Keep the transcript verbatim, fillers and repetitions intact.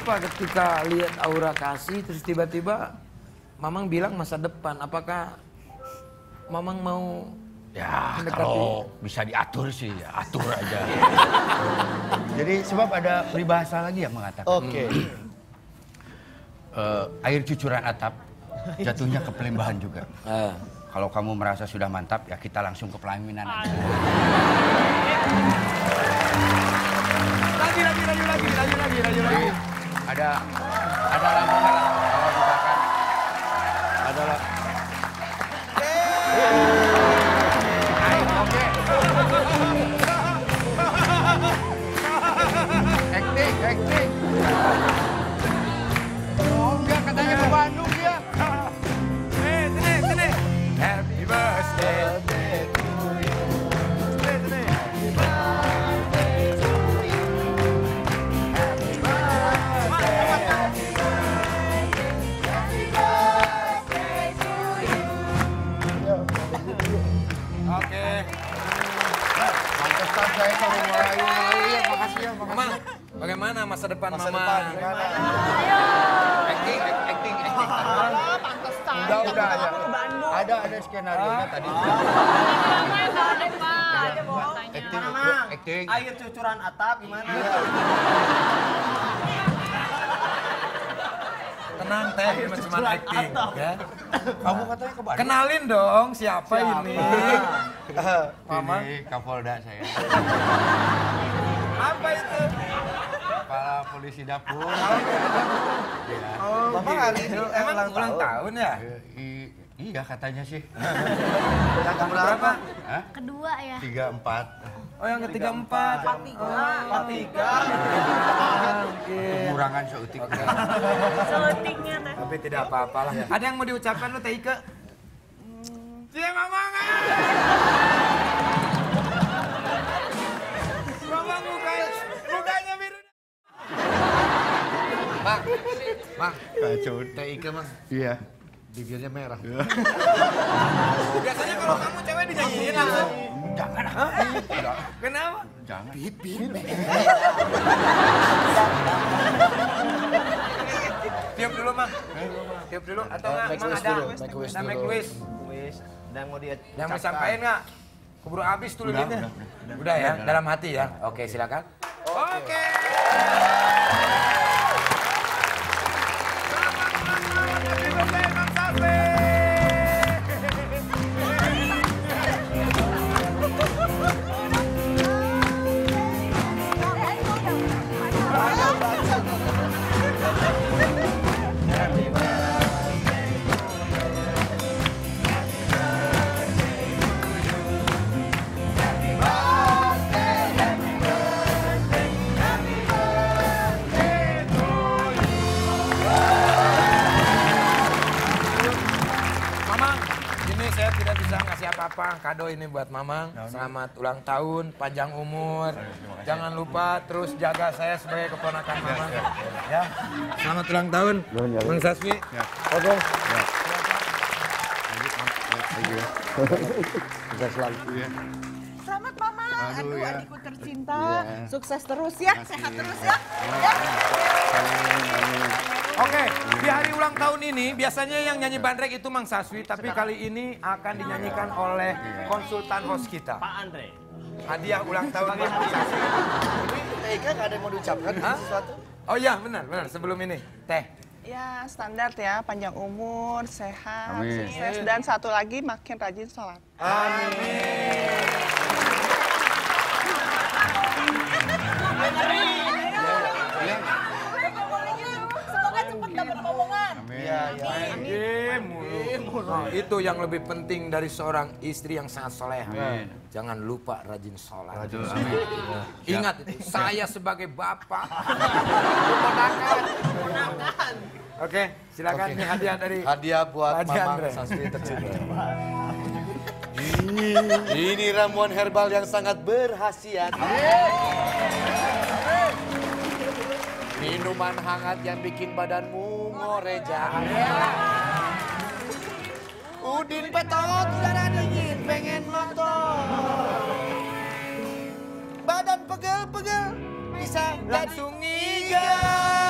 apa ketika lihat Aura kasih terus tiba-tiba Mamang bilang masa depan? Apakah Mamang mau Ya mendekati? kalau bisa diatur sih ya atur aja. Jadi sebab ada peribahasa lagi yang mengatakan. Oke. Okay. Uh, air cucuran atap jatuhnya ke pelimbahan juga. Uh. Kalau kamu merasa sudah mantap ya kita langsung ke pelaminan aja. Lagi, lagi, lagi, lagi, lagi, lagi, lagi, lagi. Ada ada lampu merah. Kalau misalkan ada lah. Oke. Acting, acting. Oh enggak katanya ke Bandung dia. Eh, sini, sini. Happy birthday to you. Sini, sini. Happy birthday to you. Happy birthday. Happy birthday to you. Oke. Pantesan saya kalau mulai ya makasih ya, makasih. Mama, bagaimana masa depan Masa Mama? depan gimana? Acting, acting, acting. Pantesan. Udah, udah ada. Ke Bandung. Ada, ada skenario-nya tadi. Acting, acting. Air cucuran atap gimana? Tenang teh, cuma cuma acting ya. Kamu katanya ke Bandung. Kenalin dong siapa, ini. Mama. Ini Kapolda saya. Apa itu? Kepala polisi dapur. Ya. Oh, Mama hari ini gitu. Emang ulang ulang tahun? tahun ya? Eh, i- iya katanya sih. Yang keberapa? Hah? Kedua ya. Tiga empat. Oh, yang ketiga empat. Empat tiga. Empat tiga. Kekurangan seutik. Selentingnya teh. Tapi tidak apa-apa lah. Ada yang mau diucapkan lu Teh Ike? Cia Mamang. Mamang mukanya, mukanya biru. Bang, Bang, Kacau. Teh Ike Bang, Iya. bibirnya merah. Biasanya kalau kamu cewek dinyanyiin langsung. Jangan. Tidak. Kenapa? Jangan. Tiup dulu, Mang. Tiup dulu atau enggak? Make Mang wish ada. dulu, make wish Ada dulu. make wish. Wis, dan mau dia Yang mau disampaikan nggak? Keburu habis tuh Udah, lilinnya. udah, udah. Udah ya, dalam hati ya. Oke, silakan. Oke. Selamat ulang tahun, happy birthday, Bang Safi. Mamang, ini saya tidak bisa ngasih apa-apa. Kado ini buat Mamang. Selamat ulang tahun, panjang umur. Jangan lupa terus jaga saya sebagai keponakan Mamang. Ya. Selamat ulang tahun, Bang Saswi. Oke. Bisa selalu. Selamat Mama. Aduh, Aduh, ya. adikku tercinta. Iya. Sukses terus ya, Makasih. sehat terus ya. Ya. Oke, di hari ulang tahun ini biasanya yang nyanyi bandrek itu Mang Saswi, tapi kali ini akan dinyanyikan oleh konsultan host kita. Pak Andre. Hadiah ulang tahun buat Mang Saswi. Teh Ike nggak ada yang mau diucapkan Hah? sesuatu? Oh iya, benar, benar. Sebelum ini, Teh. Ya, standar ya, panjang umur, sehat, Amin. sukses. Dan satu lagi makin rajin sholat. Semoga cepat dapat omongan. Iya, iya. Amin. Mulu. Nah, itu yang lebih penting dari seorang istri yang sangat soleha. Amin. Jangan lupa rajin sholat. Aduh, amin. Ingat itu, saya sebagai bapak. Oke, silakan Oke. ini hadiah dari Hadiah buat Pak Haji Mamang Andre. Saswi tercinta. Ini ramuan herbal yang sangat berkhasiat. Minuman hangat yang bikin badanmu ngoreja. Udin petot, udara dingin, pengen nonton. Badan pegel-pegel, bisa Langsung ngiga.